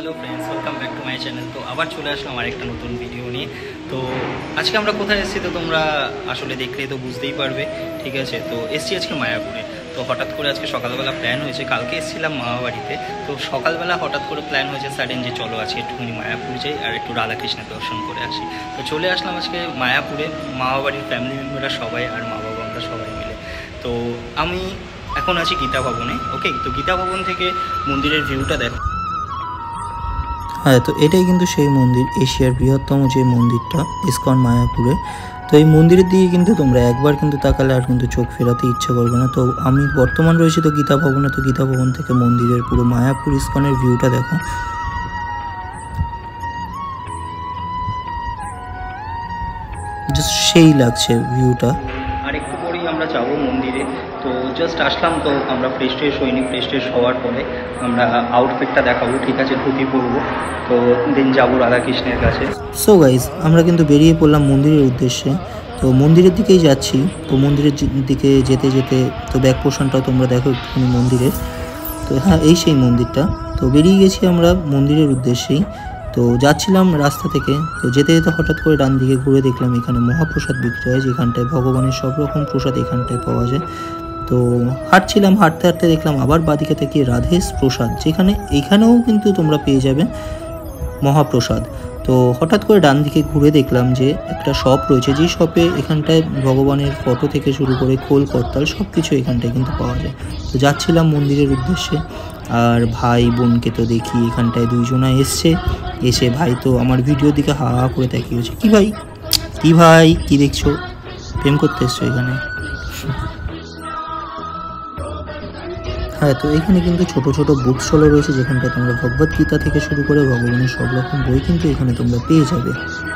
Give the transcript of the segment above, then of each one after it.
Hello friends, welcome back to my channel. तो আবার চলে আসলাম আমার একটা নতুন ভিডিও নিয়ে। তো আজকে আমরা কোথায় এসেছি তো তোমরা আসলে দেখলেই তো বুঝতেই পারবে, ঠিক আছে। তো এসেছি আজকে মায়াপুরে। তো হঠাৎ করে আজকে সকালবেলা প্ল্যান হয়েছে, কালকে এসেছিলাম মামাবাড়িতে। তো সকালবেলা হঠাৎ করে প্ল্যান হয়েছে সাডেন যে চলো আজকে একটুখানি মায়াপুর যাই আর একটু রাধাকৃষ্ণের দর্শন করে আসি। তো চলে আসলাম আজকে মায়াপুরে, মামাবাড়ির ফ্যামিলি মেম্বাররা সবাই আর মা বাবা আমরা সবাই মিলে। তো আমি এখন আছি গীতা ভবনে। ওকে, তো গীতা ভবন থেকে মন্দিরের ভিউটা দেখো। হ্যাঁ, তো এটাই কিন্তু সেই মন্দির, এশিয়ার বৃহত্তম যে মন্দিরটা ইসকন মায়াপুরে। তো এই মন্দিরের দিকে কিন্তু তোমরা একবার কিন্তু তাকালে আর কিন্তু চোখ ফেরাতে ইচ্ছা করবে না। তো আমি বর্তমান রয়েছি তো গীতা ভবনে। তো গীতা ভবন থেকে মন্দিরের পুরো মায়াপুর ইসকনের ভিউটা দেখো, জাস্ট সেই লাগছে ভিউটা। আর একটু পরেই আমরা যাব মন্দিরে। তো জাস্ট আসলাম, তো আমরা ফ্রেশ হইনি। ফ্রেশ হওয়ার পরে আমরা আউটফিটটা দেখাবো, ঠিক আছে, ধুতি পরবো। তো দেন যাবো রাধাকৃষ্ণের কাছে। সো গাইজ, আমরা কিন্তু বেরিয়ে পড়লাম মন্দিরের উদ্দেশ্যে। তো মন্দিরের দিকেই যাচ্ছি। তো মন্দিরের দিকে যেতে যেতে তো ব্যাক পোর্শনটাও তোমরা দেখো একটুখানি মন্দিরের। তো হ্যাঁ, এই সেই মন্দিরটা। তো বেরিয়ে গেছি আমরা মন্দিরের উদ্দেশ্যেই। তো যাচ্ছিলাম রাস্তা থেকে। তো যেতে যেতে হঠাৎ করে ডান দিকে ঘুরে দেখলাম এখানে মহাপ্রসাদ বিক্রি হয়, যেখানটায় ভগবানের সব রকম প্রসাদ এখানটায় পাওয়া যায়। তো হাঁটছিলাম, হাঁটতে হাঁটতে দেখলাম আবার বাদিকে থেকে রাধেশ প্রসাদ, যেখানে এইখানেও কিন্তু তোমরা পেয়ে যাবে মহাপ্রসাদ। তো হঠাৎ করে ডান দিকে ঘুরে দেখলাম যে একটা শপ রয়েছে, যে শপে এখানটায় ভগবানের ফটো থেকে শুরু করে খোল করতাল সব কিছু এখানটায় কিন্তু পাওয়া যায়। তো যাচ্ছিলাম মন্দিরের উদ্দেশ্যে। আর ভাই বোনকে তো দেখি এখানটায় দুইজনা এসে ভাই তো আমার ভিডিওর দিকে হা হা করে তাকিয়ে হচ্ছে। কি ভাই, কি দেখছো? প্রেম করতে এসছো এখানে? হ্যাঁ, তো এখানে কিন্তু ছোট ছোট বুক স্টলও রয়েছে, যেখানটা তোমরা ভগবদ্গীতা থেকে শুরু করে ভগবানের সব রকম বই কিন্তু এখানে তোমরা পেয়ে যাবে।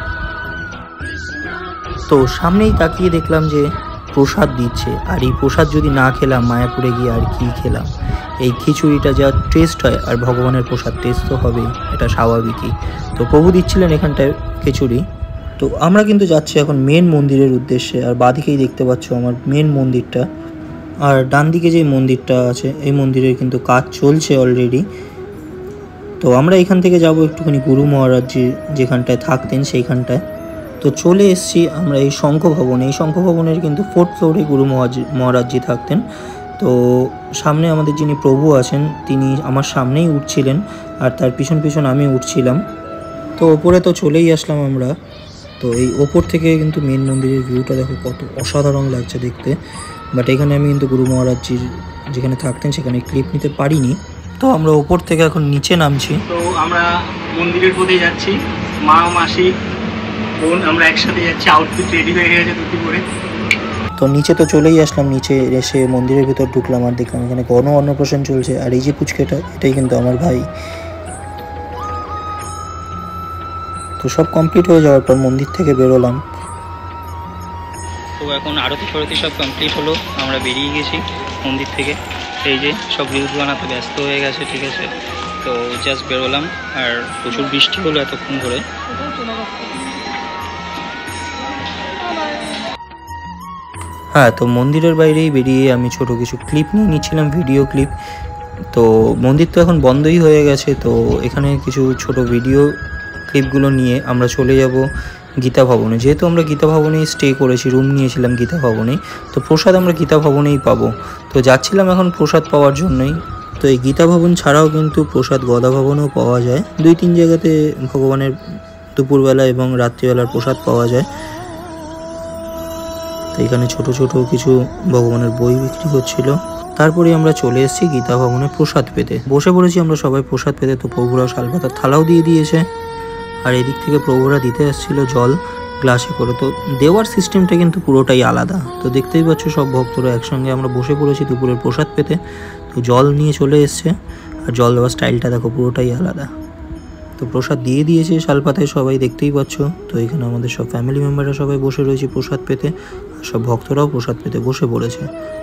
তো সামনেই তাকিয়ে দেখলাম যে প্রসাদ দিচ্ছে, আর এই প্রসাদ যদি না খেলাম মায়াপুরে গিয়ে আর কি খেলাম। এই খিচুড়িটা যা টেস্ট হয়, আর ভগবানের প্রসাদ টেস্ট তো হবেই, এটা স্বাভাবিকই। তো প্রভু দিচ্ছিলেন এখানটায় খিচুড়ি। তো আমরা কিন্তু যাচ্ছি এখন মেন মন্দিরের উদ্দেশ্যে। আর বাদিকেই দেখতে পাচ্ছ আমার মেন মন্দিরটা। আর ডান দিকে যে মন্দিরটা আছে, এই মন্দিরের কিন্তু কাজ চলছে অলরেডি। তো আমরা এখান থেকে যাব একটুখানি গুরু মহারাজজি যেখানটায় থাকতেন সেইখানটায়। তো চলে এসেছি আমরা এই শঙ্খ ভবনে। এই শঙ্খ ভবনের কিন্তু 4th ফ্লোরে গুরু মহারাজজি থাকতেন। তো সামনে আমাদের যিনি প্রভু আছেন তিনি আমার সামনেই উঠছিলেন, আর তার পিছন আমি উঠছিলাম। তো ওপরে তো চলেই আসলাম আমরা। তো এই ওপর থেকে কিন্তু মেন মন্দিরের ভিউটা দেখো কত অসাধারণ লাগছে দেখতে। বাট এখানে আমি কিন্তু গুরু মহারাজজির যেখানে থাকতেন সেখানে ক্লিপ নিতে পারিনি। তো আমরা ওপর থেকে এখন নিচে নামছি। তো আমরা মন্দিরের পথে যাচ্ছি, মা মাসি বোন আমরা একসাথে যাচ্ছি। আউটফিট রেডি হয়ে গেছে ধুতি পরে। তো নিচে তো চলেই আসলাম। নিচে এসে মন্দিরের ভিতর ঢুকলাম আর দেখলাম এখানে গণ অন্নপ্রাশন চলছে। আর এই যে পুচকেটা, এটাই কিন্তু আমার ভাই। তো সব কমপ্লিট হয়ে যাওয়ার পর মন্দির থেকে বেরোলাম। তো এখন আরতি ফারতি সব কমপ্লিট হলো, আমরা বেরিয়ে গেছি মন্দির থেকে। এই যে সব রিলস বানাতে ব্যস্ত হয়ে গেছে, ঠিক আছে। তো জাস্ট বেরোলাম, আর প্রচুর বৃষ্টি হলো এতক্ষণ ধরে। হ্যাঁ, তো মন্দিরের বাইরেই বেরিয়ে আমি ছোট কিছু ক্লিপ নিয়ে নিচ্ছিলাম, ভিডিও ক্লিপ। তো মন্দির তো এখন বন্ধই হয়ে গেছে। তো এখানে কিছু ছোট ভিডিও ক্লিপগুলো নিয়ে আমরা চলে যাব গীতা ভবনে। যেহেতু আমরা গীতা ভবনেই স্টে করেছি, রুম নিয়েছিলাম গীতা ভবনেই, তো প্রসাদ আমরা গীতা ভবনেই পাবো। তো যাচ্ছিলাম এখন প্রসাদ পাওয়ার জন্যই। তো এই গীতা ভবন ছাড়াও কিন্তু প্রসাদ গদা ভবনেও পাওয়া যায়। 2-3 জায়গাতে ভগবানের দুপুরবেলা এবং রাত্রিবেলার প্রসাদ পাওয়া যায়। তো এখানে ছোট ছোট কিছু ভগবানের বই বিক্রি হচ্ছিল। তারপরে আমরা চলে এসেছি গীতা ভবনে প্রসাদ পেতে। বসে পড়েছি আমরা সবাই প্রসাদ পেতে। তো প্রভুরা শালপাতার থালাও দিয়ে দিয়েছে, আর এদিক থেকে প্রভুরা দিতে আসছিল জল গ্লাসে করে। তো দেওয়ার সিস্টেমটা কিন্তু পুরোটাই আলাদা। তো দেখতেই পাচ্ছ সব ভক্তরা একসঙ্গে আমরা বসে পড়েছি দুপুরের প্রসাদ পেতে। তো জল নিয়ে চলে এসছে, আর জল দেওয়ার স্টাইলটা দেখো পুরোটাই আলাদা। তো প্রসাদ দিয়ে দিয়েছে শালপাতায় সবাই, দেখতেই পাচ্ছ। তো এখানে আমাদের সব ফ্যামিলি মেম্বাররা সবাই বসে রয়েছে প্রসাদ পেতে, আর সব ভক্তরাও প্রসাদ পেতে বসে পড়েছে।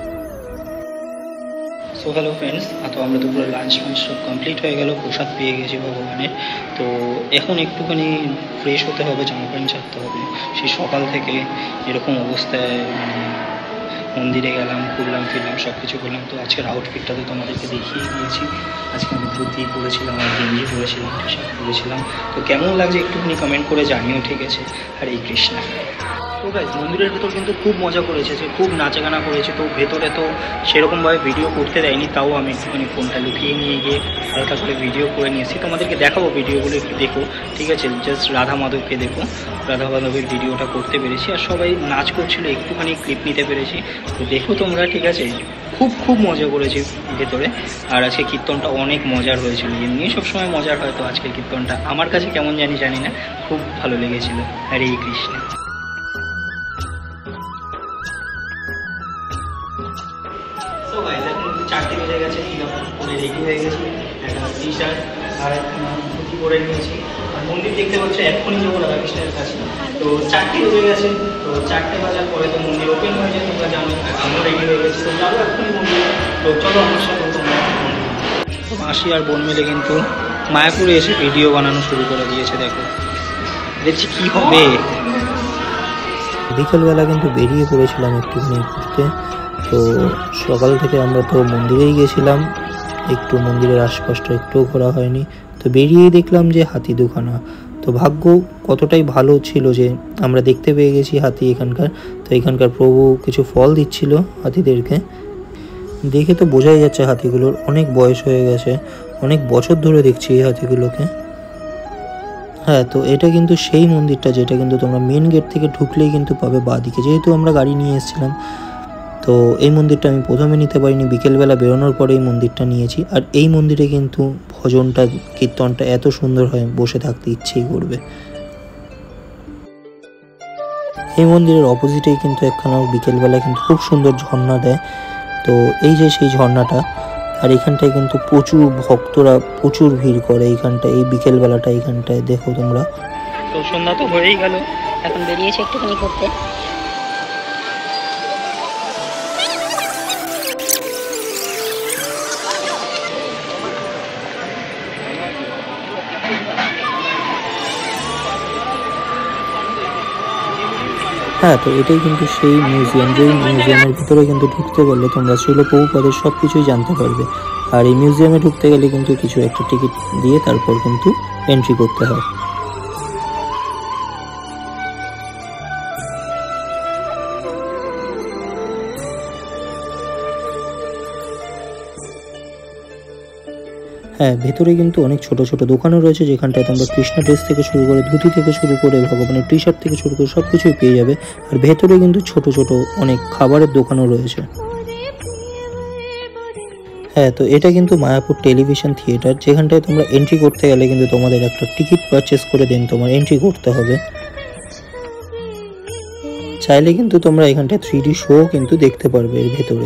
সো হ্যালো ফ্রেন্ডস, তো আমরা দুপুরে লাঞ্চ সব কমপ্লিট হয়ে গেল, প্রসাদ পেয়ে গেছি ভগবানের। তো এখন একটুখানি ফ্রেশ হতে হবে, জামা প্যান্ট ছাড়তে হবে। সেই সকাল থেকে এরকম অবস্থায় মন্দিরে গেলাম, ঘুরলাম ফিরলাম, সব কিছু করলাম। তো আজকের আউটফিটটা তো তোমাদেরকে দেখিয়ে দিয়েছি। আজকে আমি ধুতি পরেছিলাম আর গেঞ্জি পরেছিলাম, টি শার্ট পরেছিলাম। তো কেমন লাগছে একটুখানি কমেন্ট করে জানিও, ঠিক আছে? হরে কৃষ্ণ। তো গাইস, মন্দিরের ভেতর কিন্তু খুব মজা করেছে, খুব নাচাগানা করেছে। তো ভেতরে তো সেরকমভাবে ভিডিও করতে দেয়নি, তাও আমি একটুখানি ফোনটা লুকিয়ে নিয়ে গিয়ে হালকা করে ভিডিও করে নিয়েছি। তোমাদেরকে দেখাবো ভিডিওগুলো, একটু দেখো, ঠিক আছে? জাস্ট রাধা মাধবকে দেখো, রাধা মাধবের ভিডিওটা করতে পেরেছি। আর সবাই নাচ করছিল, একটুখানি ক্লিপ নিতে পেরেছি। তো দেখো তোমরা, ঠিক আছে? খুব খুব মজা করেছি ভেতরে। আর আজকে কীর্তনটা অনেক মজার হয়েছিল, এমনি সবসময় মজার হয়। তো আজকের কীর্তনটা আমার কাছে কেমন জানি না, খুব ভালো লেগেছিল। হরে কৃষ্ণ। তো গাইস, এখন 4টে বেজে গেছে, করে রেডি হয়ে গেছি, একটা টি শার্ট আর ধুতি পরে নিয়েছি। আর মন্দির দেখতে পাচ্ছ এক্ষুনি যাবো রাধাকৃষ্ণের কাছে। তো 4টে বেজে গেছে, তো 4টে বাজার পরে তো মন্দির ওপেন হয়ে যায়, তোমরা জানো। আমিও রেডি হয়ে গেছি, তো যাবো এক্ষুনি মন্দিরে। তো চলো আমার সাথে তোমরা। তো মাসি আর বোন মিলে কিন্তু মায়াপুরে এসে ভিডিও বানানো শুরু করে দিয়েছে। দেখো, দেখছি কি হবে। বিকেলবেলা কিন্তু বেরিয়ে পড়েছিলাম একটুখানি ঘুরতে। তো সকাল থেকে আমরা তো মন্দিরেই গেছিলাম, একটু মন্দিরের আশপাশটা একটুও ঘোরা হয়নি। তো বেরিয়েই দেখলাম যে হাতি দুখানা। তো ভাগ্য কতটাই ভালো ছিল যে আমরা দেখতে পেয়ে গেছি হাতি এখানকার। তো এখানকার প্রভু কিছু ফল দিচ্ছিল হাতিদেরকে। দেখে তো বোঝাই যাচ্ছে হাতিগুলোর অনেক বয়স হয়ে গেছে, অনেক বছর ধরে দেখছি এই হাতিগুলোকে। হ্যাঁ, তো এটা কিন্তু সেই মন্দিরটা যেটা কিন্তু তোমরা মেন গেট থেকে ঢুকলেই কিন্তু পাবে বাঁদিকে। যেহেতু আমরা গাড়ি নিয়ে এসেছিলাম, তো এই মন্দিরটা আমি প্রথমে নিতে পারিনি, বিকেলবেলা বেরোনোর পরে এই মন্দিরটা নিয়েছি। আর এই মন্দিরে কিন্তু ভজনটা, কীর্তনটা এত সুন্দর হয়, বসে থাকতে ইচ্ছেই করবে। এই মন্দিরের অপোজিটেই কিন্তু একখানা বিকেলবেলা কিন্তু খুব সুন্দর ঝর্ণা দেয়। তো এই যে সেই ঝর্ণাটা, আর এখানটায় কিন্তু প্রচুর ভক্তরা প্রচুর ভিড় করে এইখানটায়, এই বিকেলবেলাটা এইখানটায় দেখো তোমরা। তো সন্ধ্যা তো হয়েই গেল, এখন বেরিয়েছে একটুখানি করতে। হ্যাঁ, তো এটাই কিন্তু সেই মিউজিয়াম, যেই মিউজিয়ামের ভিতরে কিন্তু ঢুকতে গেলে তোমরা শ্রীল প্রভুপাদের সব কিছুই জানতে পারবে। আর এই মিউজিয়ামে ঢুকতে গেলে কিন্তু কিছু একটা টিকিট দিয়ে তারপর কিন্তু এন্ট্রি করতে হয়। হ্যাঁ, ভেতরে কিন্তু অনেক ছোট ছোট দোকানও রয়েছে, যেখানটায় তোমরা কৃষ্ণ ড্রেস থেকে শুরু করে, ধুতি থেকে শুরু করে, ভগবানের টি শার্ট থেকে শুরু করে সব কিছুই পেয়ে যাবে। আর ভেতরে কিন্তু ছোট ছোট অনেক খাবারের দোকানও রয়েছে। হ্যাঁ, তো এটা কিন্তু মায়াপুর টেলিভিশন থিয়েটার, যেখানটায় তোমরা এন্ট্রি করতে গেলে কিন্তু তোমাদের একটা টিকিট পারচেস করে দেন তোমার এন্ট্রি করতে হবে। চাইলে কিন্তু তোমরা এখানটায় 3D শো কিন্তু দেখতে পারবে এর ভেতরে।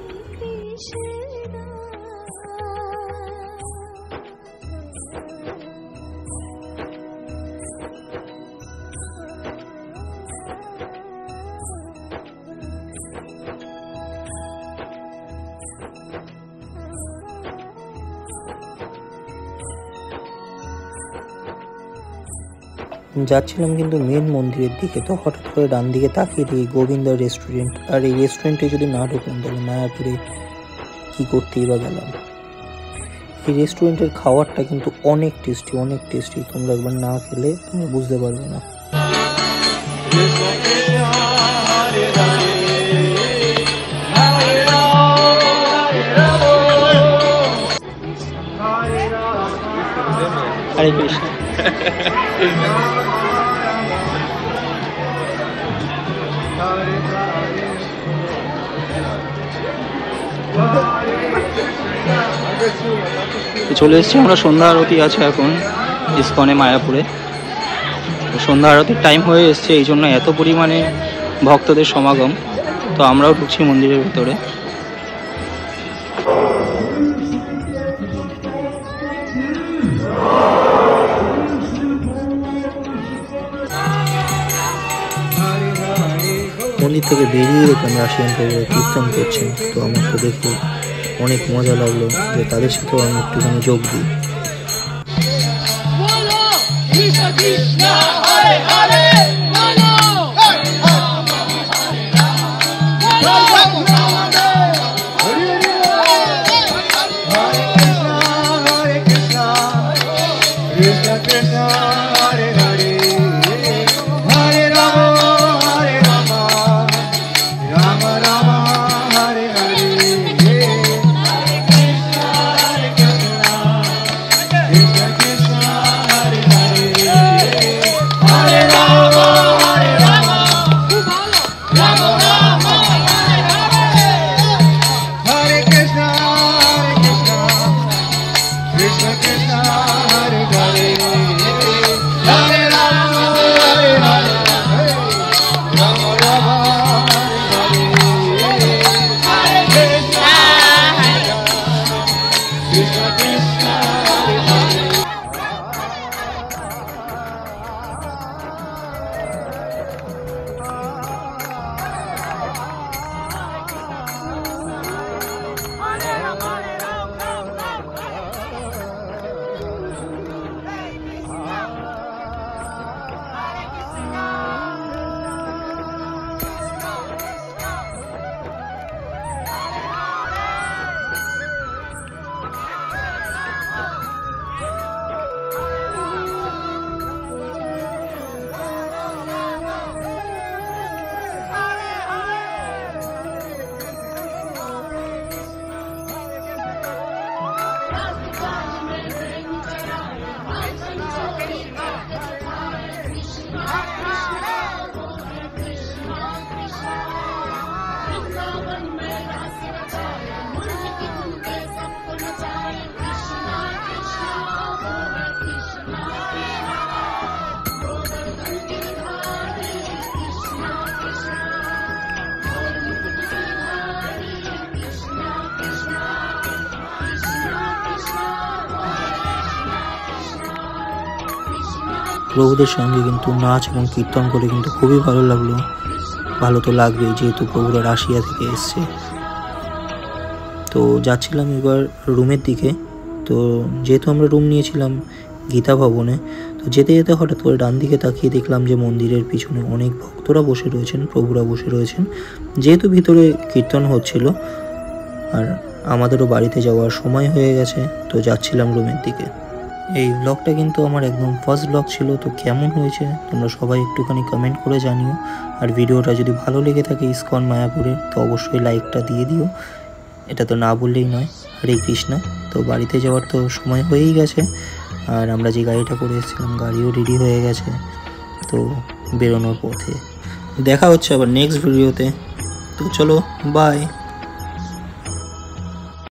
যাচ্ছিলাম কিন্তু মেন মন্দিরের দিকে, তো হঠাৎ করে ডান দিকে তাকিয়ে দেখি গোবিন্দা রেস্টুরেন্ট। আর এই রেস্টুরেন্টে যদি না ঢুকলাম তাহলে মায়াপুরে কি করতেই বা গেলাম। এই রেস্টুরেন্টের খাবারটা কিন্তু অনেক টেস্টি, অনেক টেস্টি। তোমরা একবার না খেলে তোমরা বুঝতে পারবে না। হরে কৃষ্ণ। চলে এসেছি আমরা, সন্ধ্যা আরতি আছে এখন ইস্কনে মায়াপুরে। সন্ধ্যা আরতির টাইম হয়ে এসছে, এই জন্য এত পরিমাণে ভক্তদের সমাগম। তো আমরাও ঢুকছি মন্দিরের ভিতরে। মন্দির থেকে বেরিয়ে দেখলাম রাশিয়ান প্রভু কীর্তন করছেন। তো আমার তো দেখে অনেক মজা লাগলো যে তাদের সাথেও আমি একটুখানি যোগ দিই। প্রভুদের সঙ্গে কিন্তু নাচ এবং কীর্তন করে কিন্তু খুবই ভালো লাগলো। ভালো তো লাগবেই, যেহেতু প্রভুরা রাশিয়া থেকে এসছে। তো যাচ্ছিলাম এবার রুমের দিকে। তো যেহেতু আমরা রুম নিয়েছিলাম গীতা ভবনে, তো যেতে যেতে হঠাৎ করে ডান দিকে তাকিয়ে দেখলাম যে মন্দিরের পিছনে অনেক ভক্তরা বসে রয়েছেন, প্রভুরা বসে রয়েছেন। যেহেতু ভিতরে কীর্তন হচ্ছিল আর আমাদেরও বাড়িতে যাওয়ার সময় হয়ে গেছে, তো যাচ্ছিলাম রুমের দিকে। এই ব্লগটা কিন্তু আমার একদম ফার্স্ট ব্লগ ছিল। তো কেমন হয়েছে তোমরা সবাই একটুখানি কমেন্ট করে জানিও। আর ভিডিওটা যদি ভালো লেগে থাকে ইসকন মায়াপুরের, তো অবশ্যই লাইকটা দিয়ে দিও, এটা তো না বললেই নয়। হরে কৃষ্ণ। তো বাড়িতে যাওয়ার তো সময় হয়েই গেছে, আর আমরা যে গাড়িটা করে এসেছিলাম গাড়িও রেডি হয়ে গেছে। তো বেরোনোর পথে দেখা হচ্ছে আবার নেক্সট ভিডিওতে। তো চলো, বাই।